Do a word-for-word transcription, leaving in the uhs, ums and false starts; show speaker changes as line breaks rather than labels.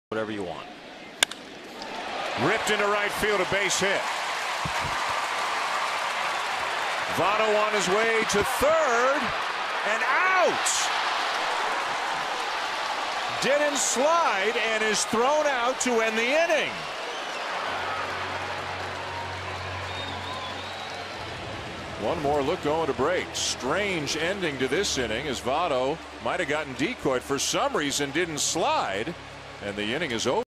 Whatever you want. Ripped into right field, a base hit. Votto on his way to third and out. Didn't slide and is thrown out to end the inning. One more look going to break. Strange ending to this inning as Votto might have gotten decoyed for some reason, didn't slide, and the inning is over.